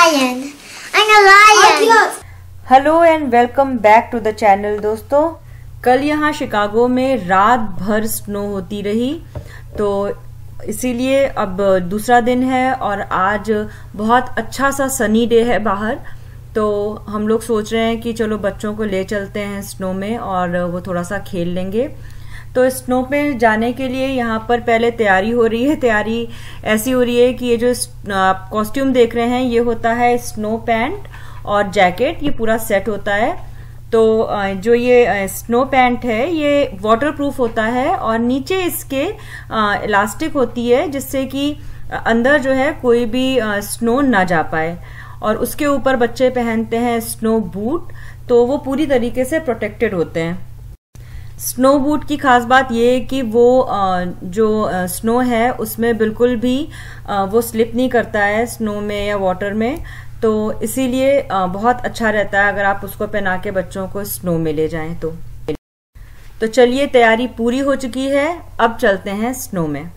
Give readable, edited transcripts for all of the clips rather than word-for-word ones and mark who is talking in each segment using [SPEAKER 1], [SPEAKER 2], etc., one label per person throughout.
[SPEAKER 1] lion. I'm a lion.
[SPEAKER 2] Hello and welcome back to the channel. दोस्तों, कल यहाँ Chicago में रात भर स्नो होती रही, तो इसीलिए अब दूसरा दिन है और आज बहुत अच्छा सा सनी डे है बाहर। तो हम लोग सोच रहे हैं कि चलो बच्चों को ले चलते हैं स्नो में और वो थोड़ा सा खेल लेंगे। तो स्नो पे जाने के लिए यहाँ पर पहले तैयारी हो रही है। तैयारी ऐसी हो रही है कि ये जो आप कॉस्ट्यूम देख रहे हैं ये होता है स्नो पैंट और जैकेट, ये पूरा सेट होता है। तो जो ये स्नो पैंट है ये वाटरप्रूफ होता है और नीचे इसके इलास्टिक होती है जिससे कि अंदर जो है कोई भी स्नो ना जा पाए। और उसके ऊपर बच्चे पहनते हैं स्नो बूट, तो वो पूरी तरीके से प्रोटेक्टेड होते हैं। स्नो बूट की खास बात ये है कि वो जो स्नो है उसमें बिल्कुल भी वो स्लिप नहीं करता है स्नो में या वाटर में, तो इसीलिए बहुत अच्छा रहता है अगर आप उसको पहना के बच्चों को स्नो में ले जाएं। तो चलिए, तैयारी पूरी हो चुकी है, अब चलते हैं स्नो में।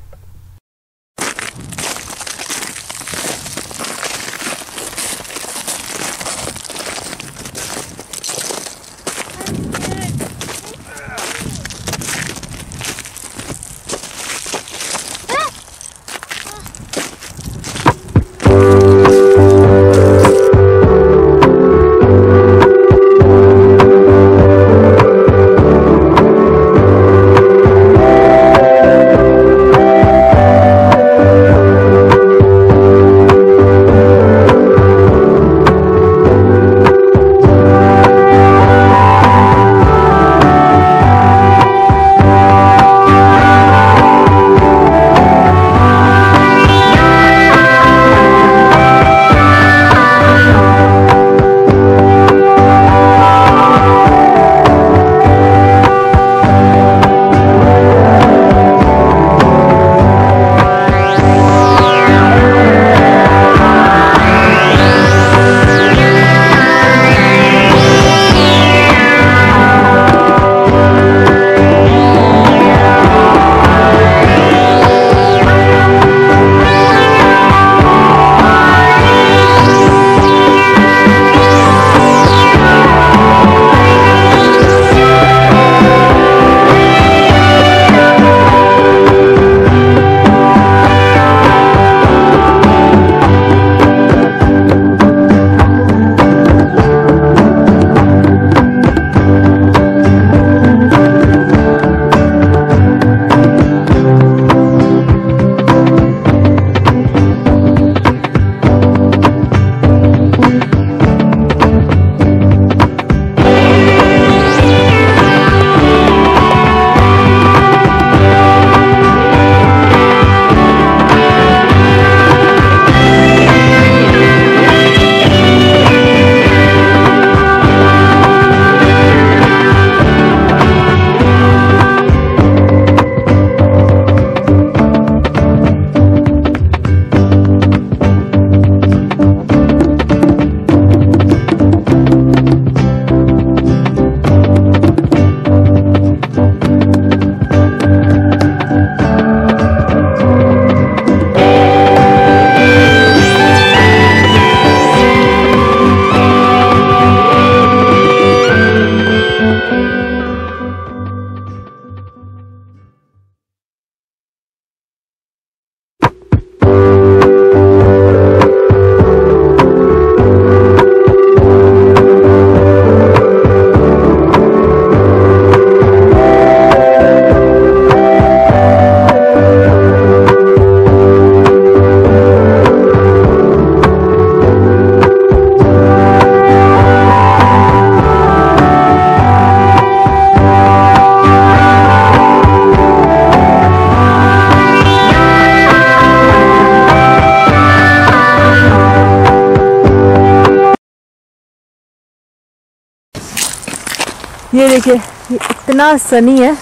[SPEAKER 2] ये देखिए, ये इतना सनी है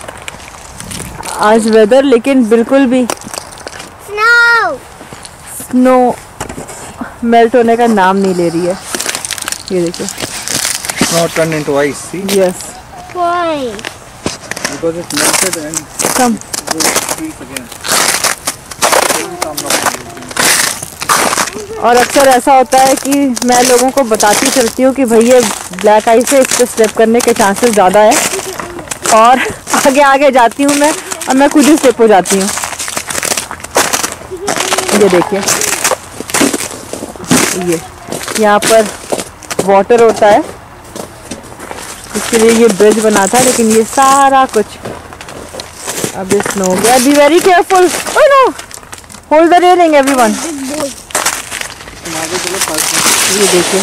[SPEAKER 2] आज वेदर, लेकिन बिल्कुल भी स्नो मेल्ट होने का नाम नहीं ले रही है। ये देखिए,
[SPEAKER 3] Snow turned into ice. See?
[SPEAKER 2] Yes,
[SPEAKER 1] Why?
[SPEAKER 3] Because it melted and
[SPEAKER 2] come
[SPEAKER 3] will freeze again.
[SPEAKER 2] और अक्सर ऐसा होता है कि मैं लोगों को बताती चलती हूँ कि भाई ये ब्लैक आइस है, इस पर स्लिप करने के चांसेस ज़्यादा है, और आगे आगे जाती हूँ मैं और मैं खुद ही स्लिप हो जाती हूँ। ये देखिए, ये यहाँ पर वाटर होता है, इसके लिए ये ब्रिज बना था, लेकिन ये सारा कुछ अब स्नो हो गया। Be very careful, oh no, hold the railing everyone. ये देखिए,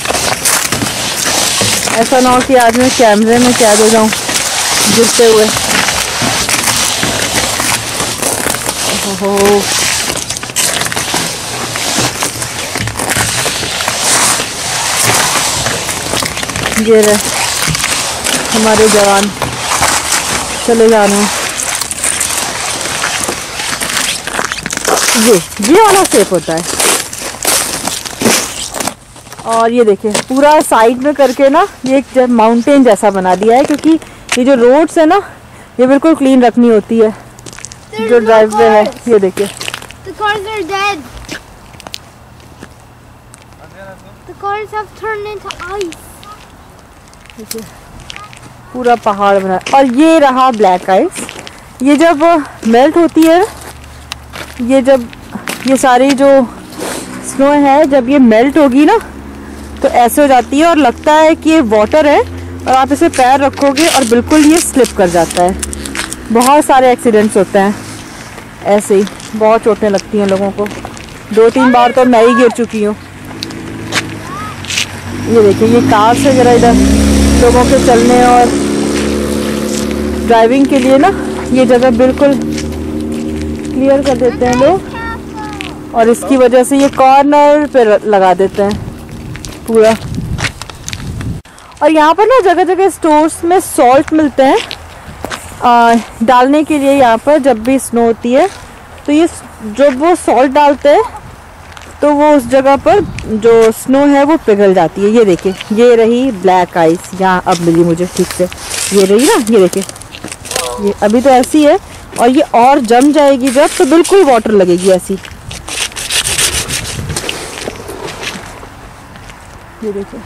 [SPEAKER 2] ऐसा ना हो कि आज मैं कैमरे में कैद हो जाऊं गिरते हुए। ओहो, ये रहे हमारे जवान चले जाने। ये वाला सेफ होता है। और ये देखिए, पूरा साइड में करके ना ये एक माउंटेन जैसा बना दिया है, क्योंकि ये जो रोड्स है ना ये बिल्कुल क्लीन रखनी होती है जो ड्राइववे है। ये देखिए,
[SPEAKER 1] The cars are dead. The cars have turned into ice.
[SPEAKER 2] पूरा पहाड़ बना। और ये रहा ब्लैक आइस। ये जब मेल्ट होती है, ये जब ये सारी जो स्नो है जब ये मेल्ट होगी ना तो ऐसे हो जाती है और लगता है कि ये वाटर है, और आप इसे पैर रखोगे और बिल्कुल ये स्लिप कर जाता है। बहुत सारे एक्सीडेंट्स होते हैं ऐसे ही, बहुत चोटें लगती हैं लोगों को। 2-3 बार तो मैं ही गिर चुकी हूँ। ये देखिए, ये कार से जरा इधर लोगों के चलने और ड्राइविंग के लिए ना ये जगह बिल्कुल क्लियर कर देते हैं लोग, और इसकी वजह से ये कॉर्नर पे लगा देते हैं पूरा। और यहाँ पर ना जगह जगह स्टोर्स में सॉल्ट मिलते हैं डालने के लिए। यहाँ पर जब भी स्नो होती है तो ये जब वो सॉल्ट डालते हैं तो वो उस जगह पर जो स्नो है वो पिघल जाती है। ये देखिए, ये रही ब्लैक आइस, यहाँ अब मिली मुझे ठीक से। ये रही ना, ये देखिए, ये अभी तो ऐसी है, और ये और जम जाएगी जब तो बिल्कुल वाटर लगेगी ऐसी। ये देखिए,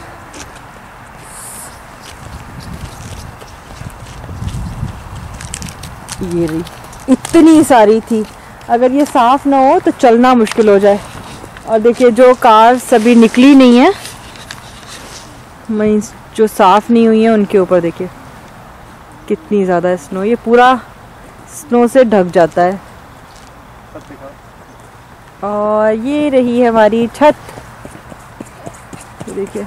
[SPEAKER 2] ये रही, इतनी सारी थी। अगर ये साफ ना हो तो चलना मुश्किल हो जाए। और देखिए, जो कार सभी निकली नहीं है, मीन्स जो साफ नहीं हुई है, उनके ऊपर देखिए कितनी ज़्यादा स्नो। ये पूरा स्नो से ढक जाता है। और ये रही हमारी छत, देखिए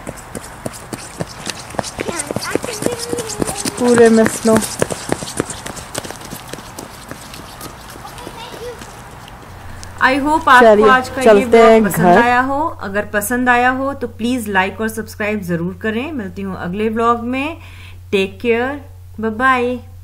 [SPEAKER 2] पूरे में स्नो। आई होप आपको आज का ये व्लॉग पसंद आया हो। अगर पसंद आया हो तो प्लीज लाइक और सब्सक्राइब जरूर करें। मिलती हूँ अगले व्लॉग में। Take care, bye bye.